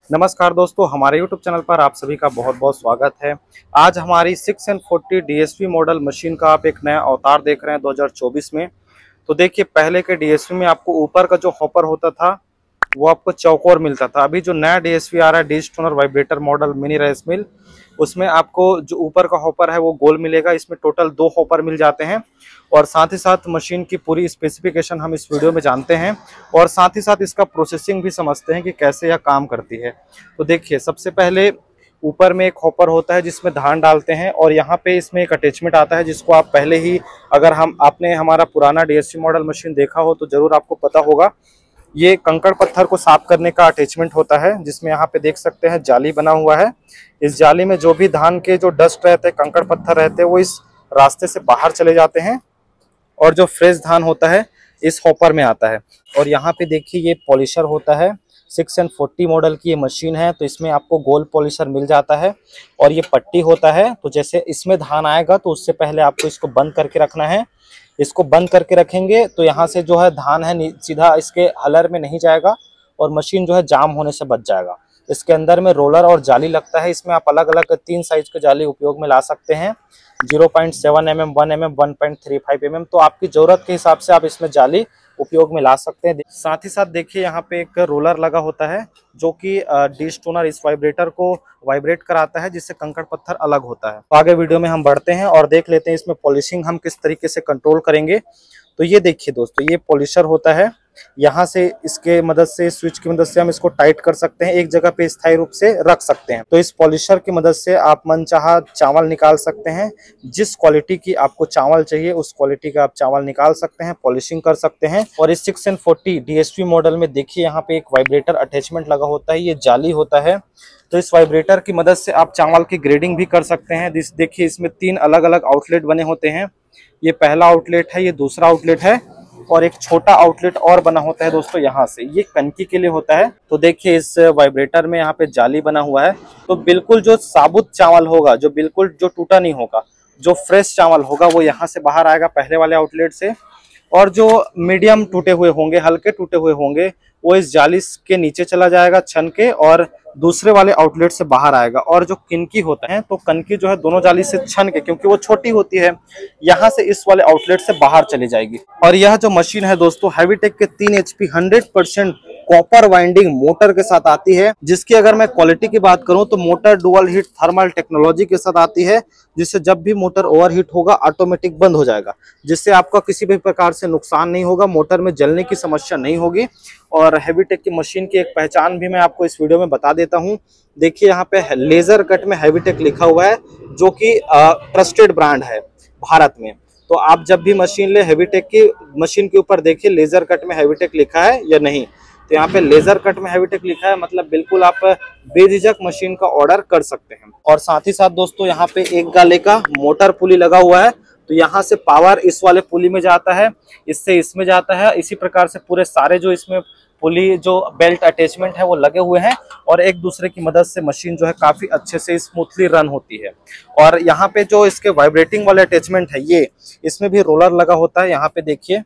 नमस्कार दोस्तों, हमारे YouTube चैनल पर आप सभी का बहुत बहुत स्वागत है। आज हमारी 6N40 DSP मॉडल मशीन का आप एक नया अवतार देख रहे हैं 2024 में। तो देखिए, पहले के DSP में आपको ऊपर का जो हॉपर होता था वो आपको चौकोर मिलता था। अभी जो नया DSP आ रहा है, dish toner vibrator model mini rice mill, उसमें आपको जो ऊपर का हॉपर है वो गोल मिलेगा। इसमें टोटल 2 हॉपर मिल जाते हैं और साथ ही साथ मशीन की पूरी स्पेसिफिकेशन हम इस वीडियो में जानते हैं और साथ ही साथ इसका प्रोसेसिंग भी समझते हैं कि कैसे यह काम करती है। तो देखिए, सबसे पहले ऊपर में एक हॉपर होता है जिसमें धान डालते हैं और यहाँ पे इसमें एक अटैचमेंट आता है जिसको आप पहले ही, अगर आपने हमारा पुराना DSP मॉडल मशीन देखा हो तो जरूर आपको पता होगा। ये कंकड़ पत्थर को साफ करने का अटैचमेंट होता है जिसमें यहाँ पे देख सकते हैं जाली बना हुआ है। इस जाली में जो भी धान के जो डस्ट रहते हैं, कंकड़ पत्थर रहते हैं, वो इस रास्ते से बाहर चले जाते हैं और जो फ्रेश धान होता है इस हॉपर में आता है। और यहाँ पे देखिए, ये पॉलिशर होता है। 6N40 मॉडल की ये मशीन है तो इसमें आपको गोल पॉलिशर मिल जाता है और ये पट्टी होता है। तो जैसे इसमें धान आएगा तो उससे पहले आपको इसको बंद करके रखना है। इसको बंद करके रखेंगे तो यहाँ से जो है धान है सीधा इसके हलर में नहीं जाएगा और मशीन जो है जाम होने से बच जाएगा। इसके अंदर में रोलर और जाली लगता है। इसमें आप अलग अलग 3 साइज के जाली उपयोग में ला सकते हैं, 0.7 mm, 1 mm, 1.35 mm। तो आपकी जरूरत के हिसाब से आप इसमें जाली उपयोग में ला सकते हैं। साथ ही साथ देखिए, यहाँ पे एक रोलर लगा होता है जो कि डिश टोनर इस वाइब्रेटर को वाइब्रेट कराता है जिससे कंकड़ पत्थर अलग होता है। तो आगे वीडियो में हम बढ़ते हैं और देख लेते हैं इसमें पॉलिशिंग हम किस तरीके से कंट्रोल करेंगे। तो ये देखिए दोस्तों, ये पॉलिशर होता है। यहाँ से इसके मदद से, स्विच की मदद से हम इसको टाइट कर सकते हैं, एक जगह पे स्थायी रूप से रख सकते हैं। तो इस पॉलिशर की मदद से आप मनचाहा चावल निकाल सकते हैं। जिस क्वालिटी की आपको चावल चाहिए उस क्वालिटी का आप चावल निकाल सकते हैं, पॉलिशिंग कर सकते हैं। और इस 6N40 DSP मॉडल में देखिए, यहाँ पे एक वाइब्रेटर अटैचमेंट लगा होता है, ये जाली होता है। तो इस वाइब्रेटर की मदद से आप चावल की ग्रेडिंग भी कर सकते हैं। देखिए, इसमें 3 अलग अलग आउटलेट बने होते हैं। ये पहला आउटलेट है, ये दूसरा आउटलेट है और एक छोटा आउटलेट और बना होता है दोस्तों यहाँ से, ये कनकी के लिए होता है। तो देखिए, इस वाइब्रेटर में यहाँ पे जाली बना हुआ है। तो बिल्कुल जो साबुत चावल होगा, जो बिल्कुल जो टूटा नहीं होगा, जो फ्रेश चावल होगा, वो यहाँ से बाहर आएगा पहले वाले आउटलेट से। और जो मीडियम टूटे हुए होंगे, हल्के टूटे हुए होंगे, वो इस जाली के नीचे चला जाएगा छन के और दूसरे वाले आउटलेट से बाहर आएगा। और जो किनकी होता है, तो कनकी जो है दोनों जाली से छन के, क्योंकि वो छोटी होती है, यहाँ से इस वाले आउटलेट से बाहर चली जाएगी। और यह जो मशीन है दोस्तों, हैवीटेक के 3 HP 100% कॉपर वाइंडिंग मोटर के साथ आती है, जिसकी अगर मैं क्वालिटी की बात करूं तो motor dual heat thermal technology के साथ आती है, जिससे जब भी मोटर ओवरहीट होगा ऑटोमेटिक बंद हो जाएगा, जिससे आपका किसी भी प्रकार से नुकसान नहीं होगा, मोटर में जलने की समस्या नहीं होगी। और हैवीटेक की मशीन की एक पहचान भी मैं आपको इस वीडियो में बता देता हूं। देखिए, यहाँ पे लेजर कट में हैवीटेक लिखा हुआ है, जो कि ट्रस्टेड ब्रांड है भारत में। तो आप जब भी मशीन ले, हैवीटेक की मशीन के ऊपर देखिए लेजर कट में हैवीटेक लिखा है या नहीं। तो यहाँ पे लेजर कट में हैवीटेक लिखा है, मतलब बिल्कुल आप बेझिझक मशीन का ऑर्डर कर सकते हैं। और साथ ही साथ दोस्तों, यहाँ पे एक गाले का मोटर पुली लगा हुआ है। तो यहाँ से पावर इस वाले पुली में जाता है, इससे इसमें जाता है। इसी प्रकार से पूरे सारे जो इसमें पुली, जो बेल्ट अटैचमेंट है, वो लगे हुए हैं और एक दूसरे की मदद से मशीन जो है काफी अच्छे से स्मूथली रन होती है। और यहाँ पे जो इसके वाइब्रेटिंग वाले अटैचमेंट है, ये इसमें भी रोलर लगा होता है। यहाँ पे देखिए,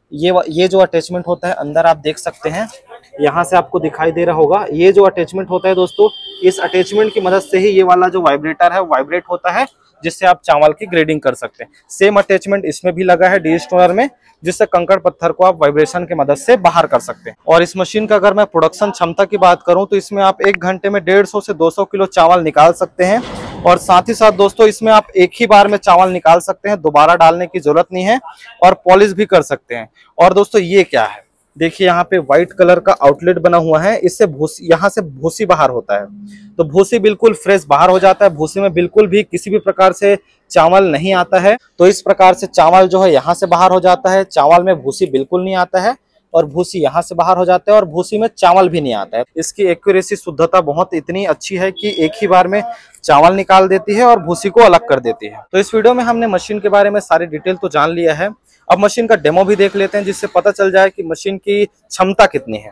ये जो अटैचमेंट होता है, अंदर आप देख सकते हैं, यहाँ से आपको दिखाई दे रहा होगा। ये जो अटैचमेंट होता है दोस्तों, इस अटैचमेंट की मदद से ही ये वाला जो वाइब्रेटर है वाइब्रेट होता है, जिससे आप चावल की ग्रेडिंग कर सकते हैं। सेम अटैचमेंट इसमें भी लगा है डिश टोनर में, जिससे कंकड़ पत्थर को आप वाइब्रेशन की मदद से बाहर कर सकते हैं। और इस मशीन का अगर मैं प्रोडक्शन क्षमता की बात करूं तो इसमें आप 1 घंटे में 150 से 200 किलो चावल निकाल सकते हैं। और साथ ही साथ दोस्तों, इसमें आप एक ही बार में चावल निकाल सकते हैं, दोबारा डालने की जरूरत नहीं है और पॉलिश भी कर सकते हैं। और दोस्तों, ये क्या है, देखिए यहाँ पे व्हाइट कलर का आउटलेट बना हुआ है, इससे भूसी, यहाँ से भूसी बाहर होता है। तो भूसी बिल्कुल फ्रेश बाहर हो जाता है, भूसी में बिल्कुल भी किसी भी प्रकार से चावल नहीं आता है। तो इस प्रकार से चावल जो है यहाँ से बाहर हो जाता है, चावल में भूसी बिल्कुल नहीं आता है और भूसी यहाँ से बाहर हो जाता है और भूसी में चावल भी नहीं आता है। इसकी एक्यूरेसी, शुद्धता बहुत इतनी अच्छी है कि एक ही बार में चावल निकाल देती है और भूसी को अलग कर देती है। तो इस वीडियो में हमने मशीन के बारे में सारी डिटेल तो जान लिया है। अब मशीन का डेमो भी देख लेते हैं, जिससे पता चल जाए कि मशीन की क्षमता कितनी है।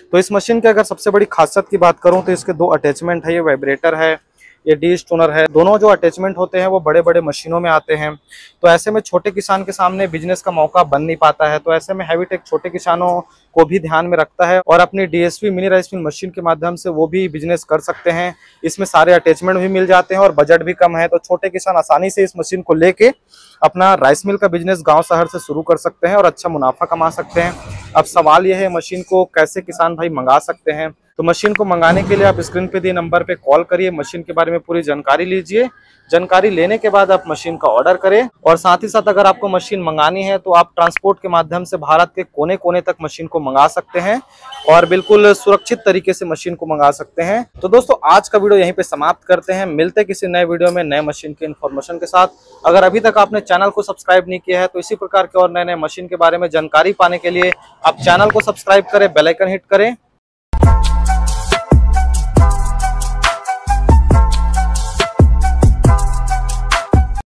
तो इस मशीन के अगर सबसे बड़ी खासियत की बात करूं तो इसके 2 अटैचमेंट है, ये वाइब्रेटर है, ये डी स्टोनर है। दोनों जो अटैचमेंट होते हैं वो बड़े बड़े मशीनों में आते हैं। तो ऐसे में छोटे किसान के सामने बिजनेस का मौका बन नहीं पाता है। तो ऐसे में हैवीटेक छोटे किसानों को भी ध्यान में रखता है और अपनी DSP mini rice mill machine के माध्यम से वो भी बिजनेस कर सकते हैं। इसमें सारे अटैचमेंट भी मिल जाते हैं और बजट भी कम है। तो छोटे किसान आसानी से इस मशीन को लेके अपना राइस मिल का बिजनेस गांव शहर से शुरू कर सकते हैं और अच्छा मुनाफा कमा सकते हैं। अब सवाल यह है मशीन को कैसे किसान भाई मंगा सकते हैं। तो मशीन को मंगाने के लिए आप स्क्रीन पे दिए नंबर पे कॉल करिए, मशीन के बारे में पूरी जानकारी लीजिए। जानकारी लेने के बाद आप मशीन का ऑर्डर करें और साथ ही साथ अगर आपको मशीन मंगानी है तो आप ट्रांसपोर्ट के माध्यम से भारत के कोने कोने तक मशीन को मंगा सकते हैं और बिल्कुल सुरक्षित तरीके से मशीन को मंगा सकते हैं। तो दोस्तों आज का वीडियो यहीं पे समाप्त करते हैं, मिलते किसी नए वीडियो में नए मशीन के इन्फॉर्मेशन के साथ। अगर अभी तक आपने चैनल को सब्सक्राइब नहीं किया है तो इसी प्रकार के और नए नए मशीन के बारे में जानकारी पाने के लिए आप चैनल को सब्सक्राइब करें, बेल आइकन हिट करें